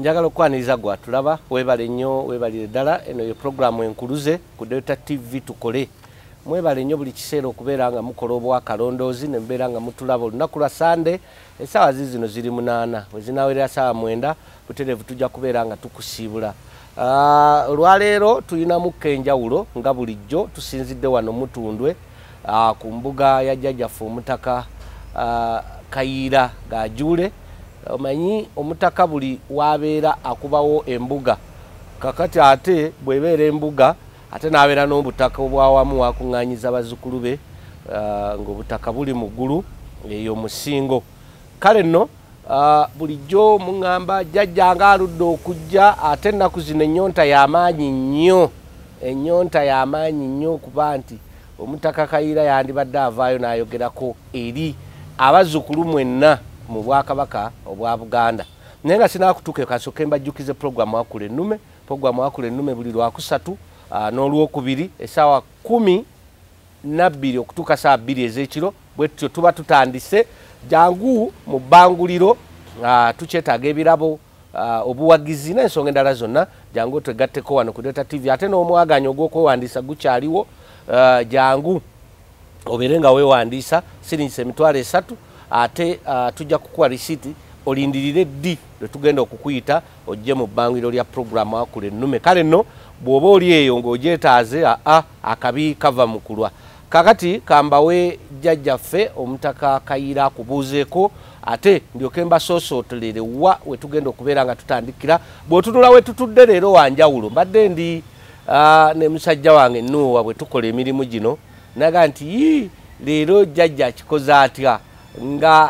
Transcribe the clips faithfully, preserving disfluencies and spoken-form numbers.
njagala okwaniriza gwa tulaba webale nnyo webalire ddala eno ye programu enkuluze ku Delta T V tukole mwebale nnyo buli kiseera okubeera nga mukola obwakalondoozi ne mbeera nga mutulaba olunaku lwa Sande essaawa zino ziri munaana bwe zinaawerera ssaawa mwenda butereevu tujja kubeera nga tukusiibula. Uh, olwaleero tulinamu kenjawulo nga bulijjo tusinzidde wano Mutundwe uh, ku mbuga ya jjajjaffe omutaka uh, Kayiira Gajuule. Omanyi omutaka buli wabeera akubawo embuga kakati ate bwebeera embuga ate nabeera n'obutaka obwawamu wakuŋŋaanyiza bazzukulu be uh, ng'obutaka buli mu ggulu eyo musingo. Kale nno uh, bulijjo muŋŋamba jjajjanga aludde okujja ate ennaku zino ennyonta y'amaanyi nnyo ennyonta y'amaanyi nnyo okuba nti omutaka Kayiira yandibadde avaayo n'ayogerako eri abazzukulu mwenna mu Bwakabaka obwa Buganda. Naye nga sinaakutuuka kasooke mbajjukize programu Wakula Ennume. Programu Wakula Ennume buli lwakusatu uh, n'olwokubiri essaawa kumi na bbiri okutuuka ssaawa bbiri ez'ekiro bwe tutyo tuba tutandise jangu mu bbanguliro uh, tukyetaaga ebirabo uh, obuwagizi n'ensonga endala zonna jangu twegatteko wano ku Delta T V ate n'omwaganya ogw'okwewandiisa gukyaliwo uh, jangu obeere nga weewandiisa siringisa emitwalo esatu ate uh, tujja kukuwa risiti olindirire ddi lwe tugenda okukuyita ojje mu bbanguliro lya programu Wakula Ennume. Kale nno bw'oba oli eyo ng'ogyetaaze aa akabi kava mu kulwa. Kakati kambawe jjajjaffe omutaka Kayiira akubuuzeeko ate ndyoke mbasoosootolere wa we tugenda okubeera nga tutandikira. Bw'otunula we tutudde leero wanjawulo mbadde ndi uh, ne musajja wange Nuuwa bwe tukola emirimu gino naga nti yii leero jjajja akikoze atya nga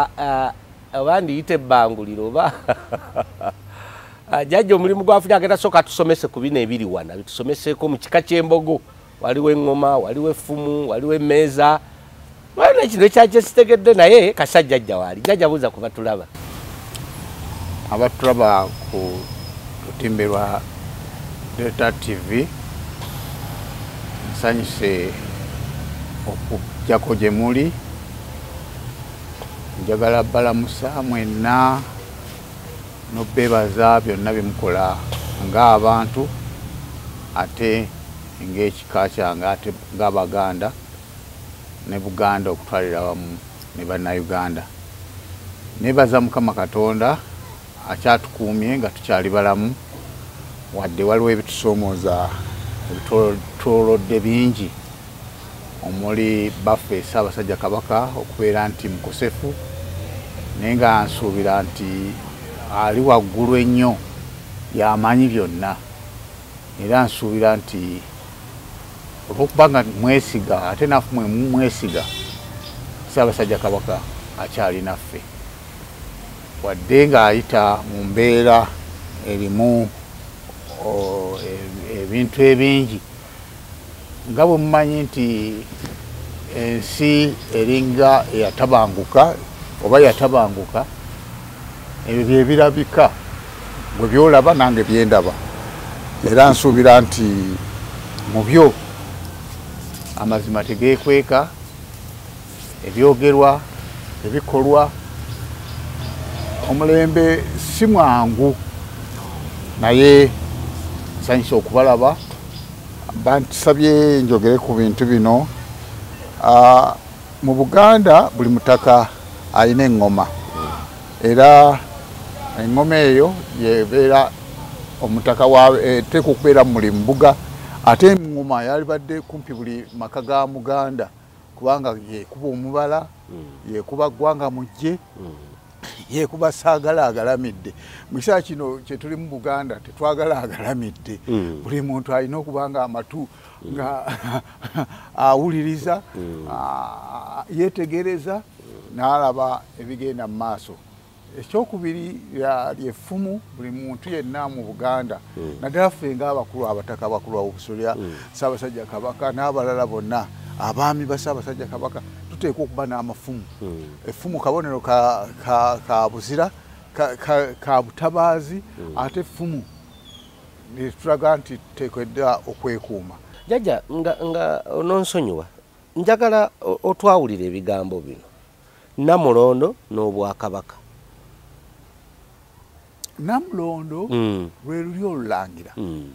abandi yite ebbanguliro oba jjajja omulimu gwafunye agenda sooka tusomese ku bino ebiri wana bitusomeseeko mu kika ky'embogo waliwo eŋŋoma waliwo effumu waliwo emmeeza waliwo ekino ekyakyekitegedde naye kasa jjajja waali jjajja buuza ku batulaba abatulaba ku lutimbe lwa Delta T V nsanyuse okujjako gye muli. Njagala balamusa mwenna n'obbeebaza byonna bye mukola ng'abantu ate ng'ekika kyange ate ng'Abaganda ne Buganda okutwalira wamu ne Bannayuganda. Neebaza Mukama Katonda akyatukuumye nga tukyali balamu wadde waliwo ebitusoomooza ebitwolodde bingi omuli baffe Ssaabasajja Kabaka okubeera nti mukosefu naye nga nsuubira nti ali waggulu ennyo y'amanyi byonna era nsuubira nti olw'okuba nga mwesiga ate naffe mwe mwesiga Ssaabasajja Kabaka akyali naffe wadde ng'ayita mu mbeera erimu ebintu ebingi nga bwe mumanyi nti ensi eringa eyatabanguka oba yatabanguka ebyo bye birabika bwe byolaba nange byendaba era nsuubira nti mu byo amazima tegeekweka ebyogerwa ebikolwa omulembe si mwangu naye nsanyusa okubalaba bantusabye njogere ku bintu bino. Uh, mu Buganda buli mutaka alina eŋŋoma era eŋŋoma eyo yebeera omutaka eteeka okubeera muli mbuga ate eŋŋoma yalibadde kumpi buli maka ga Muganda kubanga yekuba omubala yekuba ggwanga mujje yekuba saagala agalamidde. Mu kiseera kino kye tuli mu Buganda tetwagala agalamidde buli muntu alina okuba nga amatu nga awuliriza yeetegereza n'alaba ebigenda mu maaso. Ekyokubiri lyeffumu buli muntu yenna mu Buganda naddala ffe ng'abakulu abataka abakulu ab'obusolya Ssaabasajja Kabaka n'abalala bonna abaami ba Ssaabasajja Kabaka tuteekwa okuba n'amafumu. Effumu kabonero ka, ka, ka buzira ka, ka, ka butabaazi ate effumu tulaga nti tuteekeddwa okwekuuma. Jjajja nga, nga ononsonyiwa njagala otwawulira ebigambo bino Namulondo n'Obwakabaka. Namulondo mm. lwe luli olulangira mm.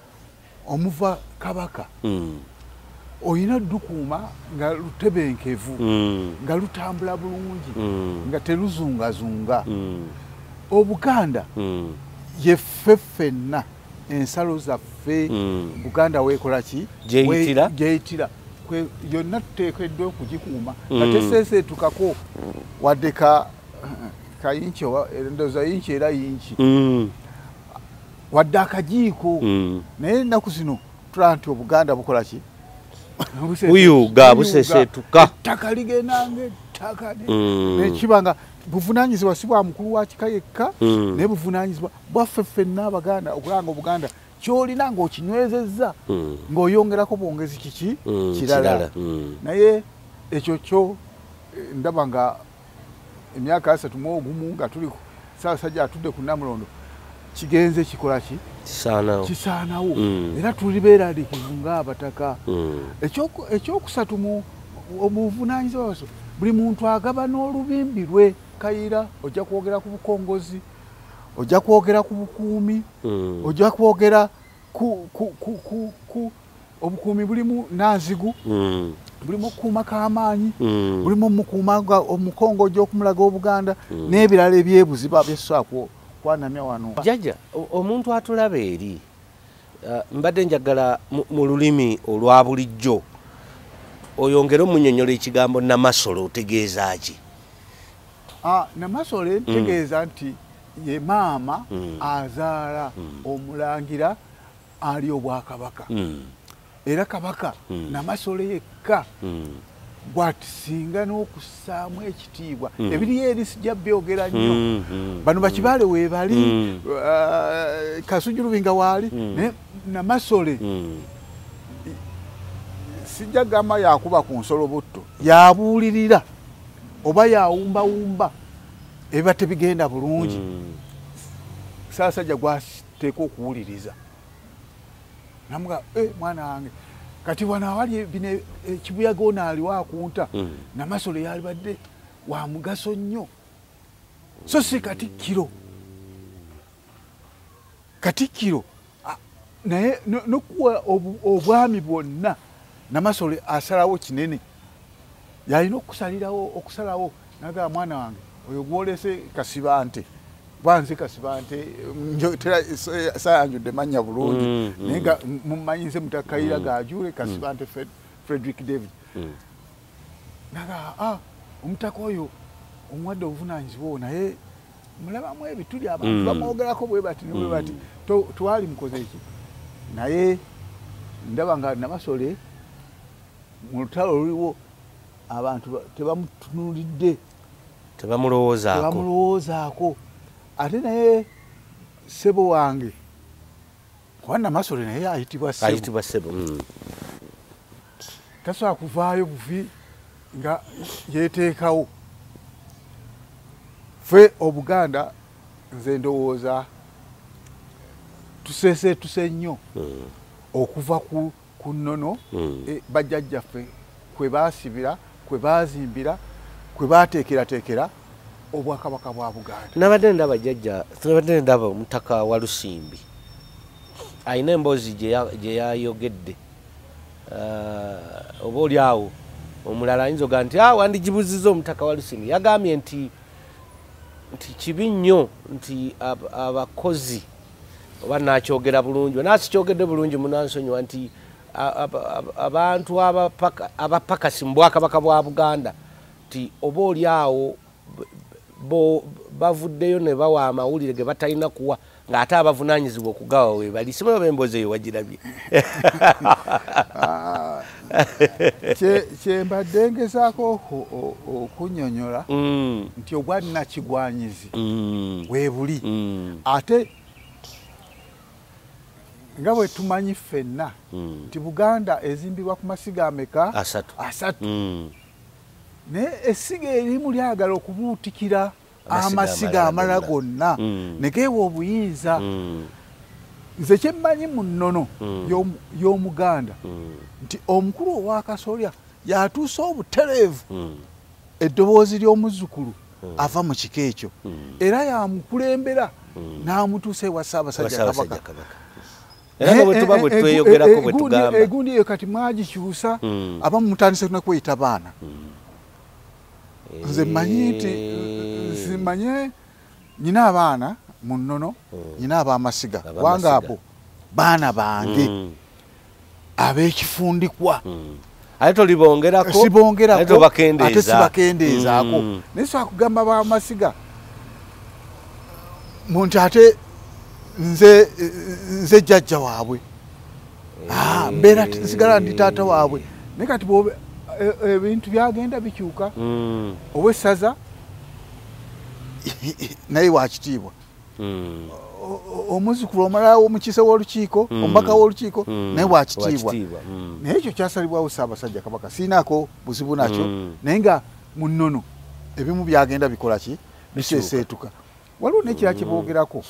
omuva kabaka mm. oyina dukuuma nga lutebenkevu mm. nga lutambula bulungi mm. nga teruzungazunga mm. Obuganda mm. yeffe ffenna ensalo zaffe mm. Buganda weekola ki gyeyitira gyeyitira yonna tuteekeddwa okugikuuma nga mm. teseeseetukako wadde ka kayinki endowooza yinki era yinki mm. wadde akajiiko mm. naye ennaku zino tulaba nti Obuganda bukola ki buyuuga buseseetuka ettaka ligenda ng'ettaka mm. nekiba nga buvunaanyizibwa si bwa mukulu wa kika yekka mm. naye buvunaanyizibwa bwaffe ffenna Abaganda okulanga Obuganda kyolina ng'okinywezezza mm. ng'oyongerako bwongezi kiki mm. kirala mm. naye ekyo kyo ndaba nga emyaka asatu mu ogumu nga tuli Ssaabasajja atudde ku Namulondo kigenze kikola ki kisaanawo kisaanawo mm. era tuli beeralikivu ng'abataka mm. ekyokusatu mu buvunaanyizibwa buli muntu agaba n'olubimbi lwe Kayira ojja kwogera ku bukongozi ojja kwogera ku bukuumi mm. ojja kwogera ku, ku, ku, ku, ku obukuumi bulimu Nanzigu mm. bulimu okukuuma k'amaanyi mm. bulimu omukuuma omukongojo okumulaga Obuganda mm. n'ebirala ebyebuziba byessaako kwanamya wano jjajja omuntu atulaba eri uh, mbadde njagala mu lulimi olwa bulijjo oyongere omunnyonnyola ekigambo Namasole otegeeza ki? ah, Namasole ntegeeza mm. nti ye maama mm. azaala mm. omulangira ali obwakabaka mm. era kabaka mm. Namasole yekka mm. bwati singa n'okussaamu ekitiibwa mm. ebiriyo eri sijja byogera nnyo mm. mm. bano bakibaale weebali mm. uh, Kasujjulubinga waali mm. naye Namasole mm. sijja gamba yakuba ku nsolo butto yabuulirira oba yawumbawumba ebiba tebigenda bulungi mm. Ssaabasajja gwateeka okuwuliriza namuga eh, mwana wange kati wana wali bine ekibuyaga ono aliwo akunta mm. Namasole yalibadde wa mugaso nnyo so si Katikkiro Katikkiro naye nokuwa obwami bwonna Namasole asalawo kinene yalina okusalirawo okusalawo naga mwana wange oyo gwolese Kasibante bwanze Kasibante njotera sayanjudde manya bulungi mm, mm. nenga mumanyinze mutakayira mm. gajule Kasibante mm. Frederick David mm. naga ah omutaka oyo omwadde obuvunaanyizibwa naye mulabamu ebituli abantu mm. bamwogerako bwe bati ne bwe bati mm. twali mukoze eki naye ndaba nga Namasole mu lutalo luliwo abantu tebamutunulidde tebamulowoozaako tebamulowoozaako ate naye ssebo wange kuba Namasole naye ayitibwa ssebo ayitibwa ssebo mm. tasobola kuvaayo buvi nga yeeteekawo ffe Obuganda nze ndowooza tuseeseetuse nnyo mm. okuva ku ku nnono mm. e, bajjajjaffe kwe baasibira kwe baazimbira kwe baateekerateekera obwakabaka bwa Buganda nabadde ndaba jjajja nabadde ndaba omutaka wa Lusimbi ayina emboozi gye yayogedde uh, oba oli awo omulala ayinza oga nti ah, wandigibuzizza omutaka wa Lusimbi yagambye nti nti kibi nnyo nti ab, abakozi oba nakyogera bulungi nasikyogedde bulungi munansonyiwa nti abantu abapakasi mu Bwakabaka bwa Buganda nti oba oli awo bavuddeyo ne bawa amawulire ge batalina kuwa ng'ate abavunaanyizibwa okugawa we bali simanyi b'emboozi eyo wagirabye kyembadde ngezaako okunnyonnyola nti ogwalina kigwanyizi weebuli ate nga bwe tumanyi ffenna nti Buganda ezimbibwa ku masiga ameka asatu asatu naye essiga erimu lyagala okubuutikira amasiga amalala gonna ne geewa obuyinza nze kyemmanyi mu nnono y'Omuganda nti omukulu ow'akasolya yatuusa obutereevu eddoboozi ly'omuzzukulu ava mu kika ekyo era yamukulembera n'amutuusa ewa Ssaabasajja Kabaka. Era no bwe tuba bwe tweyogerako bwe tugamba. Egundi eyo kati mwagikyusa abamu mutandise na kweyita baana. Nze mmanyi nti simanye nyina abaana mu nnono nyina ab'amasiga kubanga abo baana bange ab'ekifundikwa. Ate tolibongerako sibongerako ate bakendeeza ate sibakendeezaako naye swakugamba b'amasiga muntu ate nze nze jjajja waabwe mbeera nsigala ndi taata waabwe naye kati ebintu byagenda bikyuka owessaza naye wakitiibwa omuzukulu omulala w'omukiise w'olukiiko omubaka w'olukiiko naye wakitiibwa naye ekyo kyasalibwawo Ssaabasajja Kabaka siinaako buzibu nakyo naye nga mu nnono ebimu byagenda bikola ki biseeseetuka waliwo n'ekirala kye boogerako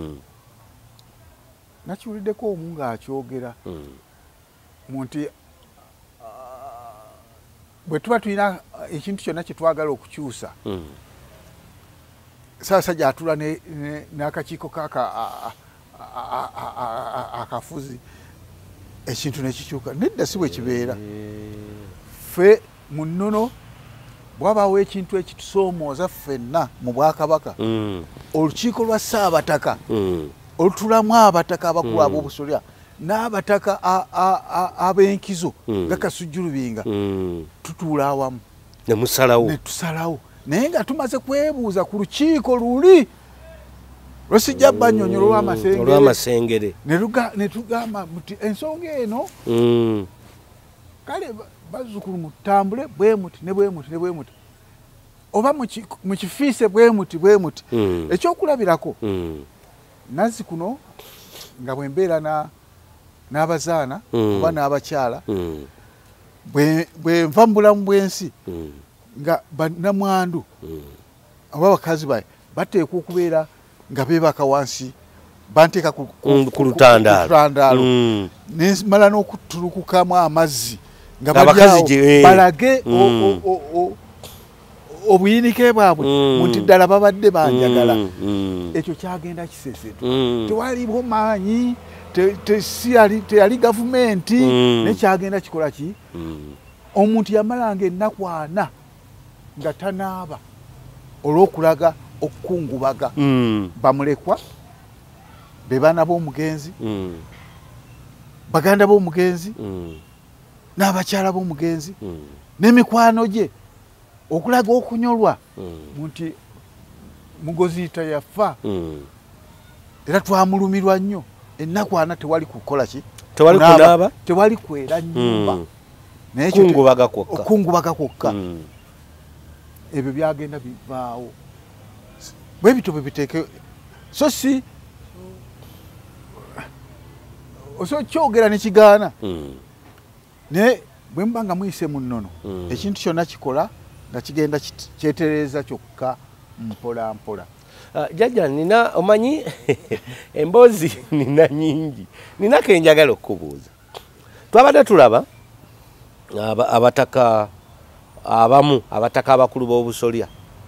nakiwuliddeko omu ng'akyogera mu nti bwe tuba tulina ekintu kyonna kye twagala okukyusa Ssaabasajja atula n'akakiiko kaaka akafuzi ekintu nekikyuka nedda si bwe kibeera ffe mu nnono bwabaawo ekintu ekitusoomooza ffenna mu Bwakabaka olukiiko lwa Ssaabataka olutulamu abataka abakulu ab'obusolya n'abataka ab'enkizo nga Kasujjulubinga tutuula awamu nemusalawo netusalawo naye nga tumaze kwebuuza ku lukiiko luli lwesijja bannyonnyola olw'amasengere ne tugamba nti ensonga eno kale bazzukulu mutambule bwe muti ne bwe muti ne bwe muti oba mu kifiise bwe muti bwe muti ekyokulabirako nazzi kuno nga bwe mbeera n'abazaana oba n'abakyala bwe nva mu bulamu bw'ensi nga bannamwandu oba bakazi baye bateekwa okubeera nga beebaka wansi banteeka ku lutandaalo nemala n'okutulukukamu amazzi nga balage obuyinike bwabwe nti ddala babadde banjagala ekyo kyagenda kiseeseetu tewaliwo maanyi teyali gavumenti naye kyagenda kikola ki omuntu yamalanga ennaku ana nga tanaaba olw'okulaga okukungubaga bamulekwa be baana b'omugenzi baganda b'omugenzi n'abakyala b'omugenzi n'emikwano gye okulaga okunyolwa nti Mugoziyita yafa era twamulumirwa nnyo ennaku ana tewali kukola ki tewali kunaaba tewali kwera nnyumba naye kungubaga kwokka okungubaga kwokka ebyo byagenda bivaawo bwe bito bwe biteeke so si oso kyogera ne kigaana naye bwe muba nga muyise mu nnono ekintu kyonna kikola nga kigenda kyetereeza kyokka mpola mpola. Jjajja nina omanyi emboozi nina nyingi nina kenjagala okubuuza twabadde tulaba abataka abamu abataka abakulu b'obusolya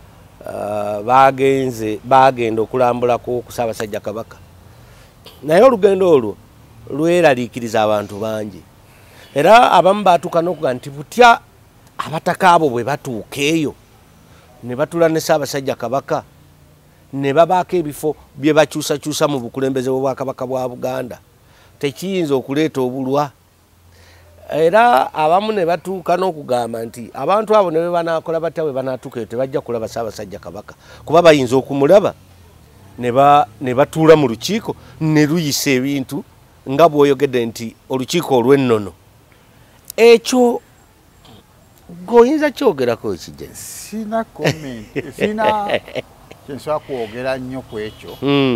bagenze bagenda okulambulako ku Ssaabasajja Kabaka naye olugendo olwo lweraliikiriza abantu bangi era abamu baatuuka n'okuga nti butya abataka abo bwe batuuka eyo ne batula ne Ssaabasajja Kabaka ne babaako ebifo bye bakyusakyusa mu bukulembeze bw'Obwakabaka bwa Buganda tekiyinza okuleeta obulwa era abamu ne batuuka n'okugamba nti abantu abo ne bwe banaakola batya bwe banaatuuka eyo tebajja kulaba Ssaabasajja Kabaka kuba bayinza okumulaba ne batuula mu lukiiko ne luyisa ebintu nga bw'oyogedde nti olukiiko olw'ennono ekyo goyinza kyogerako ekijja sina comment sina kyensobola kwogera nnyo ku ekyo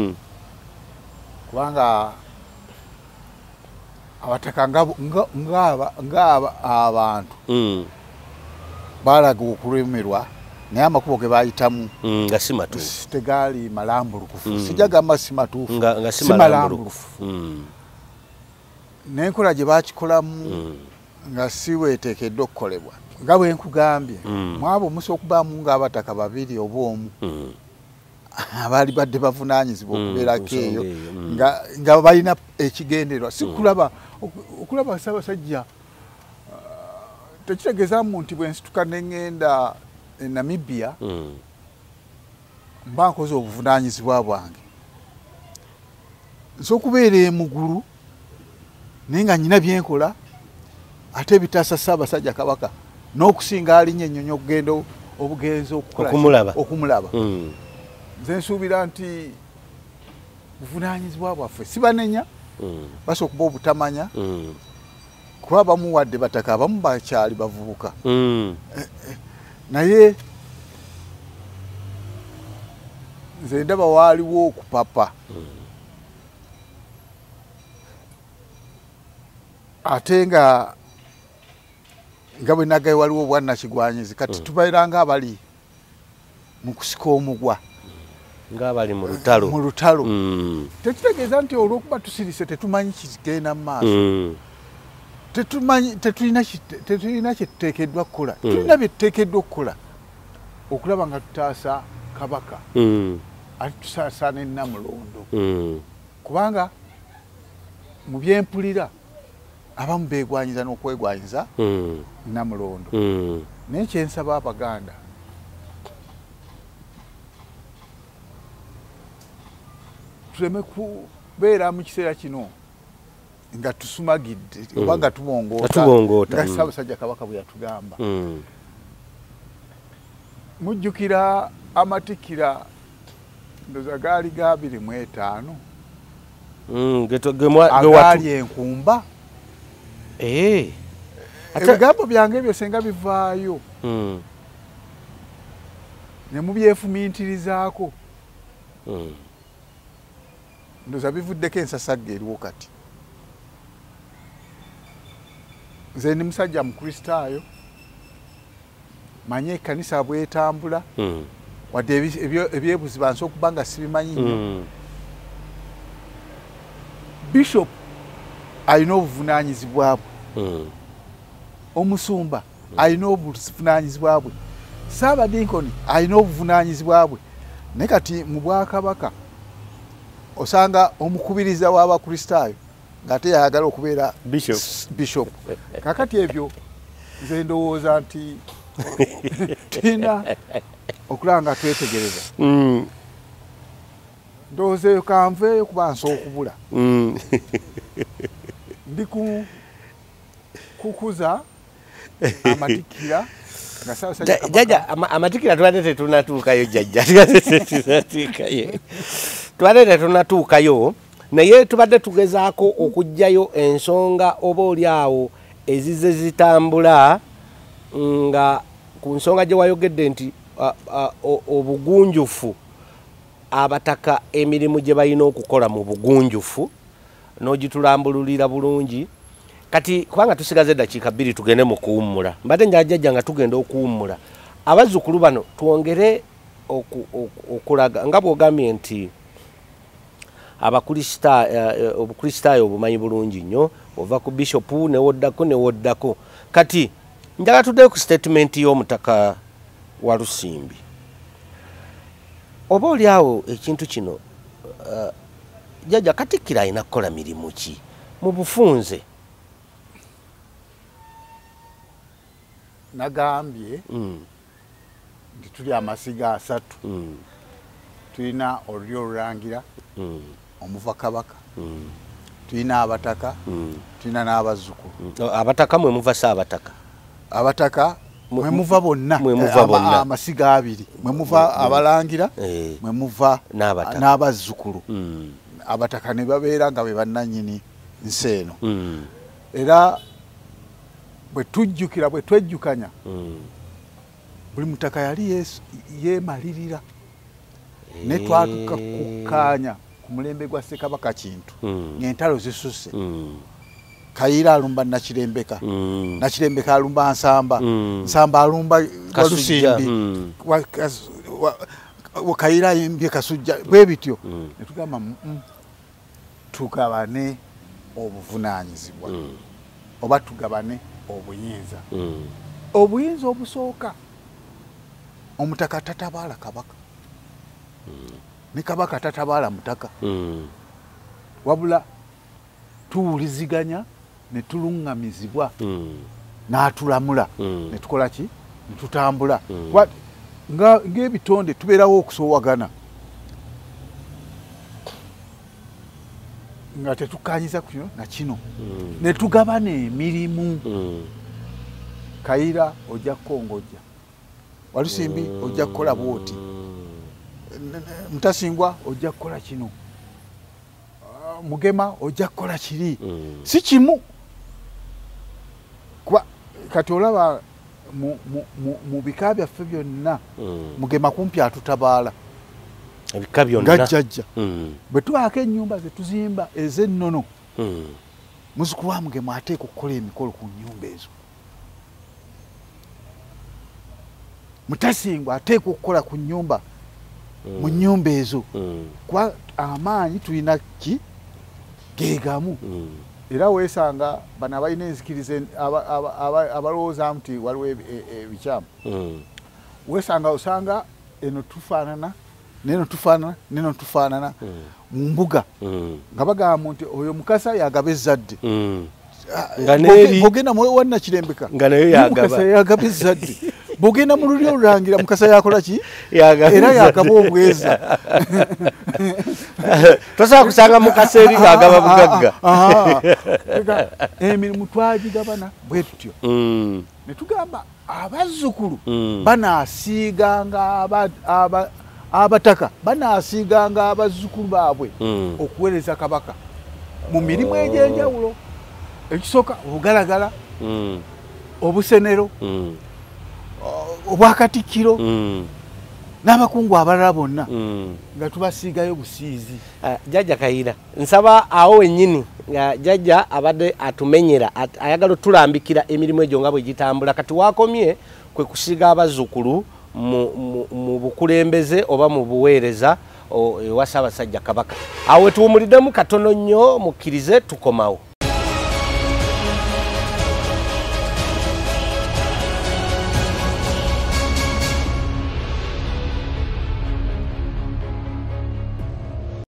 kubanga abataka ng'aba abantu baalaga okulumirwa naye amakubo ge bayitamu nga si matuufu tegaali malambulukufu sijja gamba si matuufu nga si malambulukufu n'enkola gye baakikolamu nga si weeteekeddwa okukolebwa nga bwe nkugambye mwabo musa okubaamu ng'abataka babiri oba omu abaali badde bavunaanyizibwa okubeerako eyo nga balina ekigendererwa si kulaba okulaba Ssaabasajja tekitegeeza mu nti bwe nsituka ne ŋŋenda e Namibia mba nkoze obuvunaanyizibwa bwange nso okubeera emugulu naye nga nnyina byenkola ate ebitaasa Ssaabasajja Kabaka n'okusinga alinnya ennyonyi okugenda obugenzi okumulaba nze nsuubira nti buvunaanyizibwa bwaffe si banenya basa okuba obutamanya kuba abamu wadde bataka abamu bakyali bavubuka naye nze ndaba waaliwo okupapa ate nga nga bwe nagaye waliwo obwannakigwanyizi kati tubairanga abali mu kusika omugwa ng'abali mu lutalo mu lutalo tekitegeeza nti olw'okuba tusirise tetumanyi kigenda mu maaso tetumanyi tetulina kye tuteekeddwa kukola tulina bye tuteekeddwa okukola okulaba nga tutaasa Kabaka ate tusaasaana e Namulondo kubanga mu byempulira abamu beegwanyiza n'okwegwanyiza Namulondo naye kyensaba Abaganda tuleme kubeera mu kiseera kino nga tusumagidde oba nga tubongoota nga Ssaabasajja Kabaka bwe yatugamba mujjukira amatikkira ndoza gaali ga abiri mu etaano agaali enkumba ebigambo byange ebyo senga bivaayo ne mubyefumiintirizaako ndoza bivuddeko ensasagge eriwo kati nze ndi musajja mukristaayo manye ekkanisa bwetambula wadde ebyebuziba nsa okuba nga sibimanyi nnyo bishop alina obuvunaanyizibwa bwe omusumba alina obuvunaanyizibwa bwe Saabadinkoni alina obuvunaanyizibwa bwe naye kati mu Bwakabaka osanga omukubiriza w'abakristaayo ng'ate yayagala okubeera bishop kakati ebyo nze ndowooza nti tulina okulaba nga twetegereza ndowooza eyo kanveeyo kuba nsobola okubula ndi kukuza amatikkira nga Ssaabasajja jjajja amatikkira tubadde tetunatuukayo jjajja tubadde tetunatuukayo naye tubadde tugezaako okuggyayo ensonga oba oli awo ezize zitambula nga ku nsonga gye wayogedde nti obugunjufu abataka emirimu gye balina okukola mu bugunjufu n'ogitulambululira bulungi kati kubanga tusigaze eddakiika bbiri tugende mu kuwummula mbadde njajjajja nga tugenda okuwummula abazzukulu bano twongere okulaga nga bw'ogambye nti obukristaayo obumanyi bulungi nnyo ova ku bishopu newoddako newoddako kati njagala tuddeyo ku statement y'omutaka wa Lusimbi oba oli awo ekintu kino jjajja Katikkiro alina kukola mirimu ki mu bufunze nagambye nti tuli amasiga asatu tulina olulyo olurangira omuva Kabaka tulina abataka tulina n'abazzukulu abataka mwe muva Saabataka abataka mwe muva bonna amasiga abiri mwe muva abalangira mwe muva n'abazzukulu abataka ne babeera nga be bannannyini nsi eno era bwe tujjukira bwe twejjukanya buli mutaka yali yeemalirira ne twakukkaanya ku mulembe gwa Ssekabaka Kintu ng'entalo zisusse Kayiira alumba Nakirembeka Nakirembeka alumba Nsamba Nsamba alumba Walusimbi Kayiira ayimbye Kasujja bwe bityo ne tugamba tugabane obuvunaanyizibwa oba tugabane obuyinza obuyinza obusooka omutaka tatabaala Kabaka ne kabaka tatabaala mutaka mm. wabula tuwuliziganya ne tulungamizibwa mm. n'atulamula mm. ne tukola ki ne tutambula mm. nga ng'ebitonde tubeerawo okusoowagana nga tetukanyiza ku kino na kino mm. ne tugabana emirimu mm. Kayira ojja kukongojja Walusimbi mm. ojja kukola bwoti Mutasingwa ojja kukola kino uh, Mugema ojja kukola kiri mm. si kimu kwa kati olaba mu, mu, mu, mu bika byaffe byonna mm. Mugema kumpi atutabaala ebika byonna gajjajja mm. bwe tubaako ennyumba ze tuzimba ez'ennono mm. muzzukulu wa Mugema ateeka okukola emikolo ku nnyumba ezo Mutasingwa ateeka okukola ku nnyumba mm. mu nnyumba ezo mm. kwa amaanyi tulina ki geegamu mm. era weesanga bano abalina enzikiriza abalowooza nti waliwo ebikyamu mm. weesanga osanga eno tufaanana neno tufaanana neno tufaanana mu mm. mbuga mm. nga bagamba nti oyo mukasa yagaba ezzadde mm. nga neeri bogenda wanna kirembeka nga nayo yagaba mukasa yagaba ezzadde bogenda mu lulyo olulangira mukasa yakola ki era yagaba obweza tosobola kusanga mukasa eri ng'agaba bugagga emirimu twagigabana bwe tutyo mm. ne tugamba abazzukulu mm. banaasiiganga aba abataka banaasiiganga abazzukulu baabwe mm. okuweereza kabaka mu mirimu oh. egy'enjawulo ekisooka obugalagala mm. obusenero mm. obwakatikkiro mm. n'abakungu abalala bonna mm. nga tubasiigayo busiizi. uh, Jjajja Kayira nsaba awo wennyini nga jjajja abadde atumenyera at, ayagala otulambikira emirimu egyo nga bwe gitambula kati wakomye kwe kusiiga abazzukulu mu, mu, mu bukulembeze oba mu buweereza ewa Ssaabasajja Kabaka. Awo tuwumuliddemu katono nnyo mukkirize tukomawo.